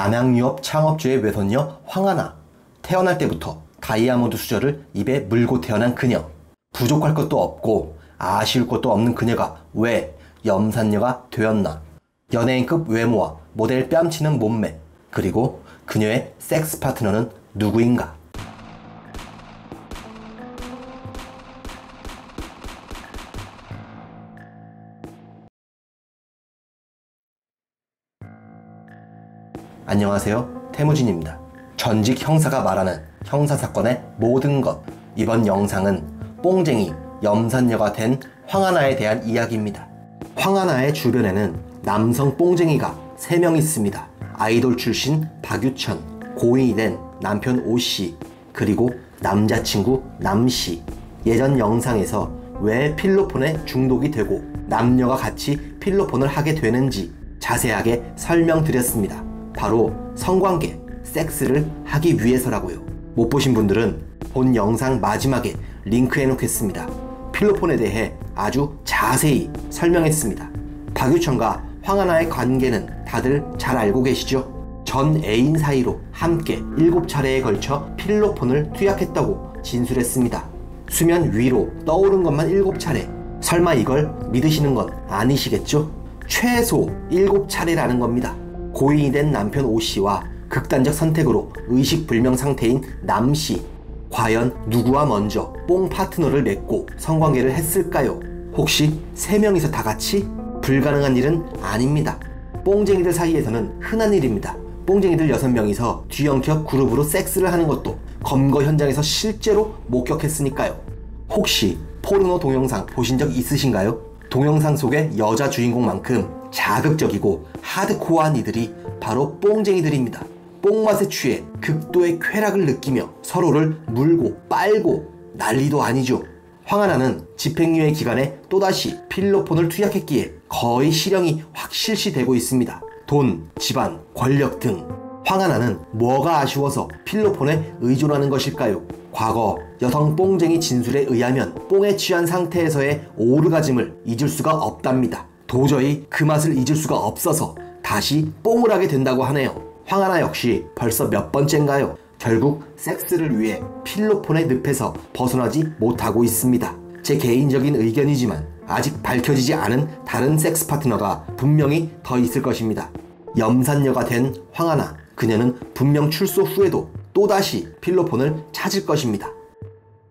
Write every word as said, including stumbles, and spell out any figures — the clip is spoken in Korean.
남양유업 창업주의 외손녀 황하나. 태어날 때부터 다이아몬드 수저를 입에 물고 태어난 그녀. 부족할 것도 없고 아쉬울 것도 없는 그녀가 왜 염산녀가 되었나. 연예인급 외모와 모델 뺨치는 몸매, 그리고 그녀의 섹스 파트너는 누구인가. 안녕하세요, 태무진입니다. 전직 형사가 말하는 형사사건의 모든 것. 이번 영상은 뽕쟁이 염산녀가 된 황하나에 대한 이야기입니다. 황하나의 주변에는 남성 뽕쟁이가 세 명 있습니다. 아이돌 출신 박유천, 고인이 된 남편 오씨, 그리고 남자친구 남씨. 예전 영상에서 왜 필로폰에 중독이 되고 남녀가 같이 필로폰을 하게 되는지 자세하게 설명드렸습니다. 바로 성관계, 섹스를 하기 위해서라고요. 못 보신 분들은 본 영상 마지막에 링크 해놓겠습니다. 필로폰에 대해 아주 자세히 설명했습니다. 박유천과 황하나의 관계는 다들 잘 알고 계시죠? 전 애인 사이로 함께 일곱 차례에 걸쳐 필로폰을 투약했다고 진술했습니다. 수면 위로 떠오른 것만 일곱 차례. 설마 이걸 믿으시는 건 아니시겠죠? 최소 일곱 차례라는 겁니다. 고인이 된 남편 오씨와 극단적 선택으로 의식불명 상태인 남씨. 과연 누구와 먼저 뽕 파트너를 맺고 성관계를 했을까요? 혹시 세 명이서 다 같이? 불가능한 일은 아닙니다. 뽕쟁이들 사이에서는 흔한 일입니다. 뽕쟁이들 여섯 명이서 뒤엉켜 그룹으로 섹스를 하는 것도 검거 현장에서 실제로 목격했으니까요. 혹시 포르노 동영상 보신 적 있으신가요? 동영상 속의 여자 주인공만큼 자극적이고 하드코어한 이들이 바로 뽕쟁이들입니다. 뽕맛에 취해 극도의 쾌락을 느끼며 서로를 물고 빨고 난리도 아니죠. 황하나는 집행유예 기간에 또다시 필로폰을 투약했기에 거의 실형이 확실시되고 있습니다. 돈, 집안, 권력 등. 황하나는 뭐가 아쉬워서 필로폰에 의존하는 것일까요? 과거 여성 뽕쟁이 진술에 의하면 뽕에 취한 상태에서의 오르가즘을 잊을 수가 없답니다. 도저히 그 맛을 잊을 수가 없어서 다시 뽕을 하게 된다고 하네요. 황하나 역시 벌써 몇 번째인가요? 결국 섹스를 위해 필로폰의 늪에서 벗어나지 못하고 있습니다. 제 개인적인 의견이지만 아직 밝혀지지 않은 다른 섹스 파트너가 분명히 더 있을 것입니다. 염산녀가 된 황하나. 그녀는 분명 출소 후에도 또다시 필로폰을 찾을 것입니다.